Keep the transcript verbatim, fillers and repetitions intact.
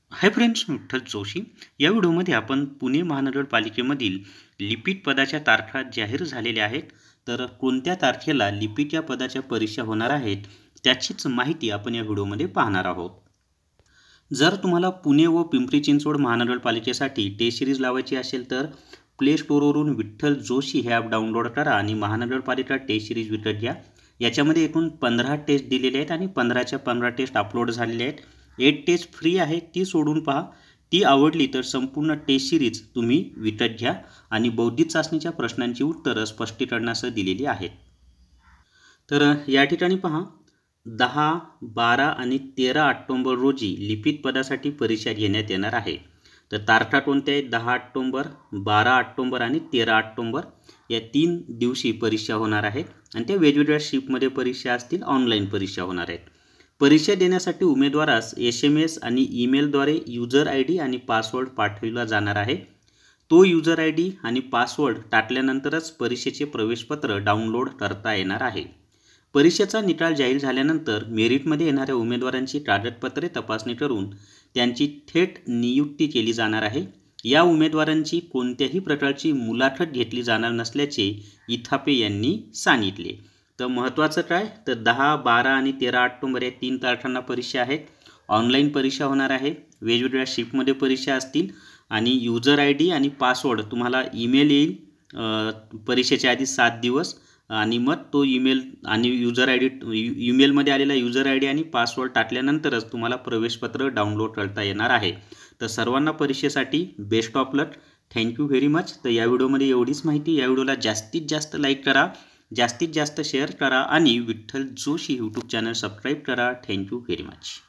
हाय friends, मी विठ्ठल जोशी. या व्हिडिओमध्ये आपण पुणे महानगरपालिकेमधील लिपिक पदाच्या तारखा जाहीर झालेल्या आहेत. तर कोणत्या तारखेला लिपिक या पदाच्या परीक्षा होणार आहेत त्याचीच माहिती आपण या व्हिडिओमध्ये पाहणार आहोत. जर तुम्हाला पुणे व पिंपरी चिंचवड महानगरपालिकेसाठी टेस्ट सिरीज लावायची असेल तर प्ले स्टोअरवरून विठ्ठल जोशी हे ॲप डाउनलोड करा आणि महानगरपालिका टेस्ट सिरीज विकत घ्या. याच्यामध्ये एकूण पंधरा टेस्ट दिलेले आहेत आणि पंधराच्या पंधरा टेस्ट अपलोड झालेले आहेत. एक टेस्ट फ्री आहे, ती सोडून पहा. ती आवडली तर संपूर्ण टेस्ट सिरीज तुम्ही विकत घ्या आणि बौद्धिक चाचणीच्या प्रश्नांची उत्तरं स्पष्टीकरणासह दिलेली आहेत. तर या ठिकाणी पहा, दहा बारा आणि तेरा ऑक्टोबर रोजी लिपिक पदासाठी परीक्षा घेण्यात येणार आहे. तर तारखा कोणत्या आहेत? दहा ऑक्टोबर, बारा ऑक्टोबर आणि तेरा ऑक्टोबर या तीन दिवशी परीक्षा होणार आहेत आणि त्या वेगवेगळ्या शिफ्टमध्ये परीक्षा असतील, ऑनलाईन परीक्षा होणार आहेत. परीक्षा देण्यासाठी उमेदवारास एस एम एस आणि ईमेलद्वारे युजर आय डी आणि पासवर्ड पाठविला जाणार आहे. तो युजर आय डी आणि पासवर्ड टाकल्यानंतरच परीक्षेचे प्रवेशपत्र डाउनलोड करता येणार आहे. परीक्षेचा निकाल जाहीर झाल्यानंतर मेरिटमध्ये येणाऱ्या उमेदवारांची कागदपत्रे तपासणी करून त्यांची थेट नियुक्ती केली जाणार आहे. या उमेदवारांची कोणत्याही प्रकारची मुलाखत घेतली जाणार नसल्याचे इथापे यांनी सांगितले. तर महत्त्वाचं काय, तर दहा बारा आणि तेरा ऑक्टोबर या तीन तारखांना परीक्षा आहेत. ऑनलाईन परीक्षा होणार आहे. वेगवेगळ्या शिफ्टमध्ये परीक्षा असतील आणि युजर आय डी आणि पासवर्ड तुम्हाला ईमेल येईल परीक्षेच्या आधी सात दिवस आणि मग तो ईमेल आणि युजर आय डी ईमेलमध्ये आलेला युजर आय डी आणि पासवर्ड टाकल्यानंतरच तुम्हाला प्रवेशपत्र डाउनलोड करता येणार आहे. तर सर्वांना परीक्षेसाठी best of luck. Thank you very much. तर या व्हिडिओमध्ये एवढीच माहिती. या व्हिडिओला जास्तीत जास्त लाईक करा, जास्तीत जास्त शेअर करा आणि Vitthal Joshi YouTube channel subscribe करा. Thank you very much.